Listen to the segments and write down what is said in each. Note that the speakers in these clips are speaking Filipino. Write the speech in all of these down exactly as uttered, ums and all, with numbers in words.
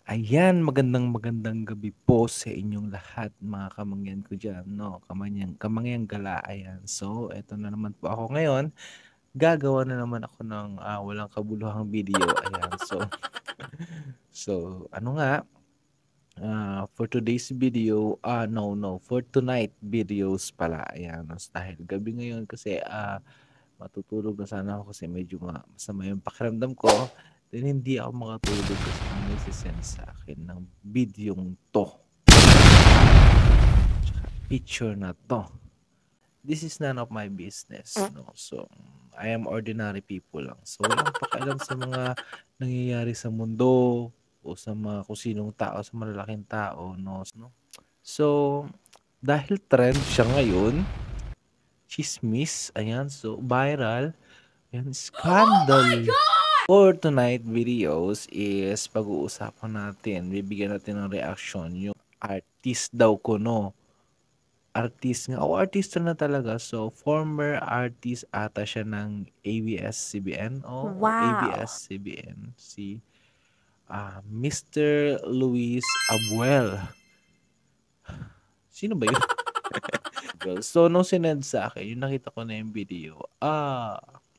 Ayan, magandang magandang gabi po sa inyong lahat mga kamangyan ko diyan 'no, kamanyang kamangyang gala, ayan. So, eto na naman po ako ngayon, gagawa na naman ako ng, ah, walang kabuluhang video, ayan. So so ano nga, ah, for today's video, ah, no, no, for tonight videos pala, ayan. Mas dahil gabi ngayon kasi, ah, matutulog na sana ako kasi medyo ma masama yung pakiramdam ko. Then hindi ako makatulog kasi may nagse-send sa akin ng videong 'to. Tsaka picture na 'to. This is none of my business, no. So, I am ordinary people lang. So, walang pakialam sa mga nangyayari sa mundo o sa mga kung sinong tao, sa malalaking tao, no. no? So, dahil trend siya ngayon, chismis, ayan, so viral, ayan, scandal. For tonight videos is pag-uusapan natin, bibigyan natin ng reaction yung artist daw ko, no. Artist nga o artista na talaga. So, former artist ata siya ng A B S C B N o Wow! A B S C B N, si ah, mister Luis Abuel. Sino ba yun? Well, so, nung sinend sa akin, yung nakita ko na yung video, ah,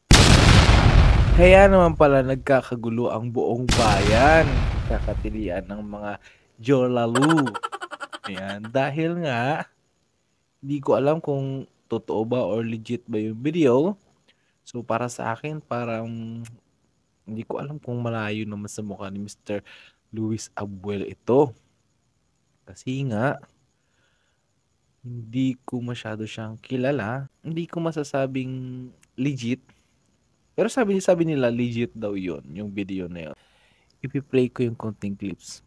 kaya naman pala nagkakagulo ang buong bayan. Kakatilian ng mga Jolalu. Ayan, dahil nga, hindi ko alam kung totoo ba or legit ba yung video. So, para sa akin, parang hindi ko alam kung malayo naman sa mukha ni mister Luis Abuel ito. Kasi nga, hindi ko masyado siyang kilala. Hindi ko masasabing legit. Pero sabi, sabi nila legit daw yun, yung video na yun. Ipi-play ko yung konting clips.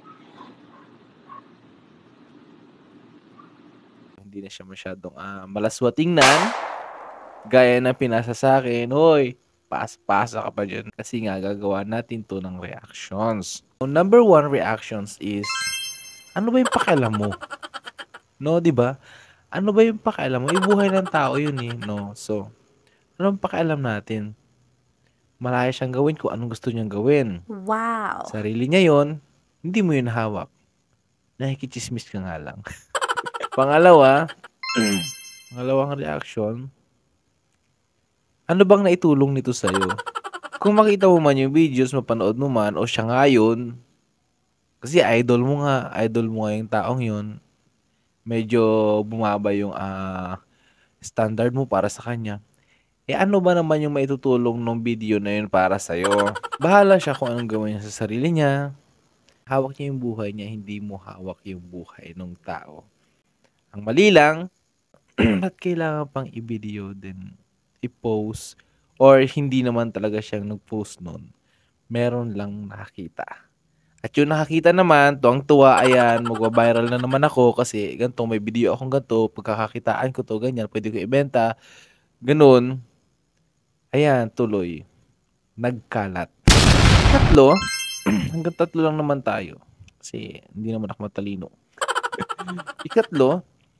Hindi na siya masyadong uh, malaswa tingnan. Gaya na pinasa sa akin, hoy, pas-pasa ka pa dyan. Kasi nga, gagawa natin to ng reactions. So, number one reactions is, ano ba yung pakialam mo? No, di ba? Ano ba yung pakialam mo? Ibuhay ng tao yun eh, no? So, ano ang pakialam natin? Malaya siyang gawin kung anong gusto niyang gawin. Wow! Sarili niya yon, hindi mo yun hawak. Nakikichismis ka nga lang. Pangalawa, pangalawang reaction, ano bang naitulong nito sa'yo? Kung makita mo man yung videos, mapanood mo man, o siya nga yun, kasi idol mo nga, idol mo nga yung taong yun, medyo bumaba yung uh, standard mo para sa kanya. Eh ano ba naman yung maitutulong ng video na yun para sa'yo? Bahala siya kung anong gawin niya sa sarili niya. Hawak niya yung buhay niya, hindi mo hawak yung buhay ng tao. Ang mali lang, ba't kailangan pang i-video din, i-post, or hindi naman talaga siyang nag-post nun. Meron lang nakakita. At yung nakakita naman, tuwang-tuwa, ayan, magwa-viral na naman ako kasi ganito, may video akong ganito, pagkakakitaan ko to, ganyan, pwede ko ibenta, ganun. Ayan, tuloy. Nagkalat. Tatlo, hanggang tatlo lang naman tayo. Kasi hindi naman ako matalino. Ikatlo,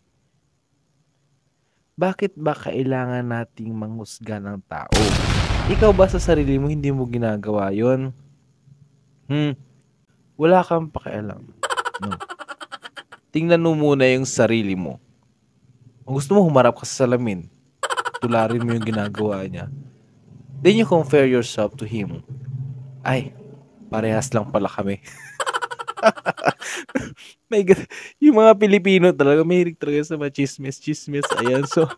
bakit ba kailangan nating manghusga ng tao? Ikaw ba sa sarili mo hindi mo ginagawa yon? Hmm, wala kang pakialam. No. Tingnan mo muna yung sarili mo. Kung gusto mo humarap ka sa salamin, tularin mo yung ginagawa niya. Then you compare yourself to him. Ay, parehas lang pala kami. My God. Yung mga Pilipino talaga, mahilig talaga sa mga chismis, chismis. Ayan, so,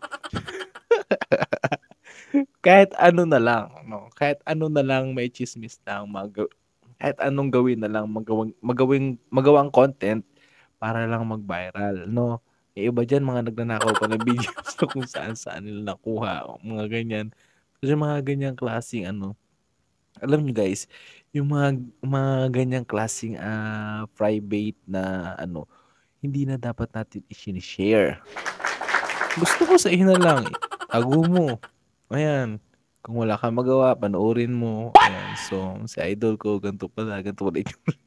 kahit ano na lang, no? Kahit ano na lang may chismis lang, mag- kahit anong gawin na lang, magawang, magawing, magawang content para lang mag-viral, no? E iba dyan, mga nagnanakaw pa ng videos na kung saan-saan nila nakuha, mga ganyan. Kasi mga ganyang klaseng ano, alam nyo guys, yung mga, mga ganyang klaseng uh, private na ano, hindi na dapat natin i-share. Gusto ko sa inyo na lang, tago mo. Ayan, kung wala kang magawa, panoorin mo. Ayan, so, si idol ko, ganito pala, ganito pala.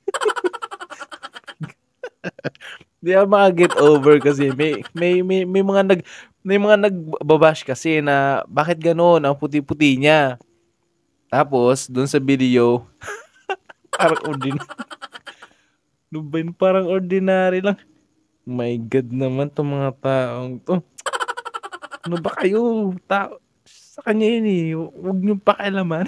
Di ako maka-get over kasi may, may, may, may mga nag, may mga nagbabash kasi na bakit gano'n ang puti-puti niya. Tapos, dun sa video, parang ordinary. Ano ba yun? Parang ordinary lang. My God naman 'tong mga taong 'to. Ano ba kayo? Tao sa kanya yun, eh, huwag niyong pakialaman.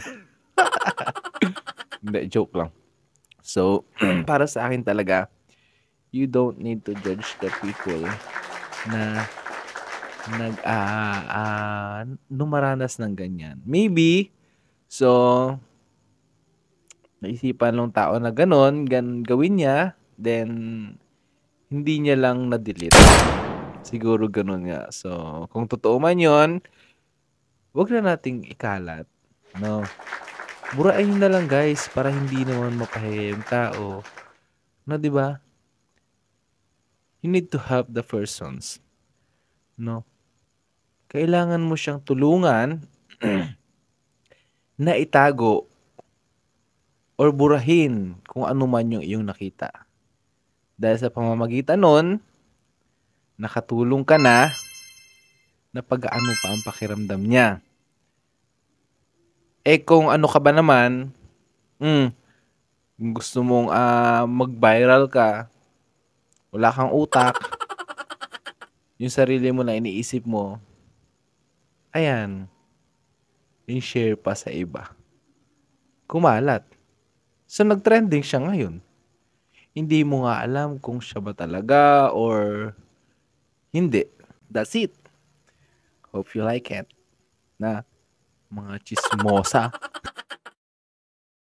Hindi, joke lang. So, para sa akin talaga, you don't need to judge the people na nag, ah, ah, dumaranas ng ganyan. Maybe, so, naisipan nung tao na gano'n, gan gawin niya, then hindi niya lang na-delete. Siguro gano'n nga. So, kung totoo man 'yun, wag na nating ikalat, 'no? Burain niyo na lang guys para hindi naman mapahiya yung tao, no, 'di ba? You need to help the persons, no? Kailangan mo siyang tulungan na itago or burahin kung ano man yung iyong nakita. Dahil sa pamamagitan nun, nakatulong ka na, napagaan mo pa ang pakiramdam niya. Eh kung ano ka ba naman, hmm, gusto mong ah, mag-viral ka, wala kang utak, yung sarili mo na iniisip mo, ayan, in-share pa sa iba. Kumalat. So nag-trending siya ngayon. Hindi mo nga alam kung siya ba talaga or hindi. That's it. Hope you like it. Na mga chismosa.